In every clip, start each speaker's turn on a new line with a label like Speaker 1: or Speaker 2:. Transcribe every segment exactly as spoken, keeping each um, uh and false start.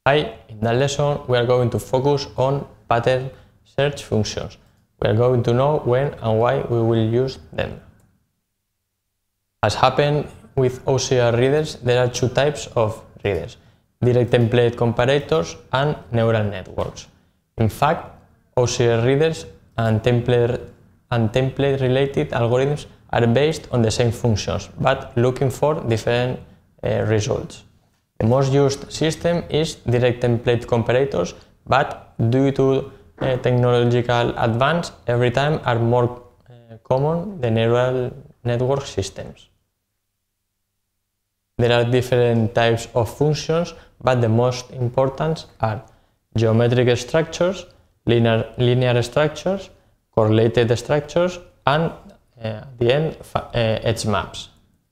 Speaker 1: Hi, in that lesson we are going to focus on pattern search functions. We are going to know when and why we will use them. As happened with O C R readers, there are two types of readers: direct template comparators and neural networks. In fact, O C R readers and template and template related algorithms are based on the same functions, but looking for different uh, results. The most used system is direct template comparators, but due to uh, technological advance, every time are more uh, common the neural network systems. There are different types of functions, but the most important are geometric structures, linear, linear structures, correlated structures, and uh, at the end, uh, edge maps.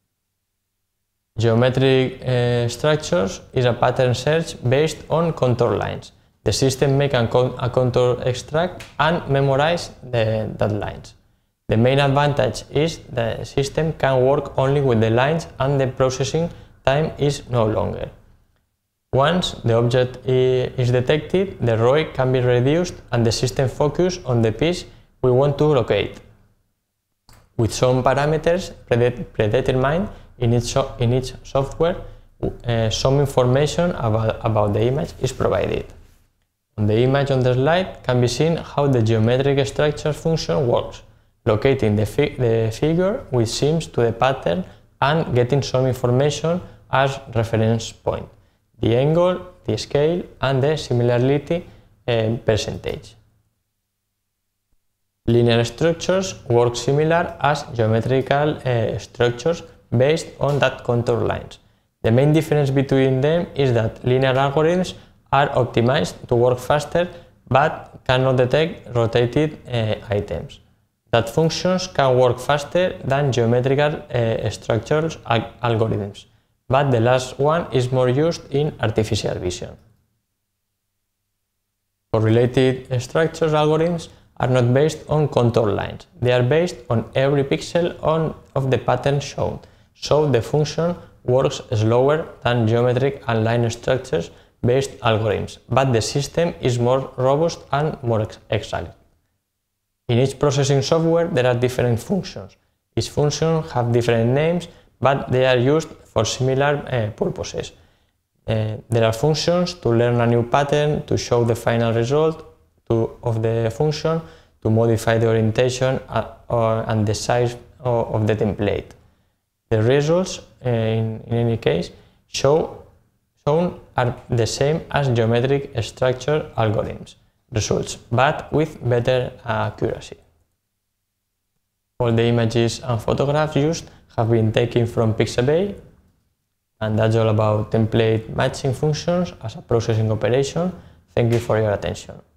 Speaker 1: Geometric uh, structures is a pattern search based on contour lines. The system makes a, con a contour extract and memorize the, that lines. The main advantage is the system can work only with the lines and the processing time is no longer. Once the object is detected, the R O I can be reduced and the system focuses on the piece we want to locate. With some parameters predetermined in each, so in each software, uh, some information about, about the image is provided. On the image on the slide can be seen how the geometric structure function works, locating the, fi the figure which seems to the pattern and getting some information as reference point, the angle, the scale, and the similarity uh, percentage. Linear structures work similar as geometrical uh, structures based on that contour lines. The main difference between them is that linear algorithms are optimized to work faster but cannot detect rotated uh, items. That functions can work faster than geometrical uh, structures al algorithms, but the last one is more used in artificial vision. Correlated structures algorithms are not based on contour lines. They are based on every pixel on, of the pattern shown, so the function works slower than geometric and line structures based algorithms, but the system is more robust and more ex exact. In each processing software there are different functions. Each function have different names, but they are used for similar uh, purposes. Uh, there are functions to learn a new pattern, to show the final result to, of the function, to modify the orientation uh, or, and the size of, of the template. The results, uh, in, in any case, show, shown are the same as geometric structure algorithms results, but with better accuracy. All the images and photographs used have been taken from Pixabay, and that's all about template matching functions as a processing operation. Thank you for your attention.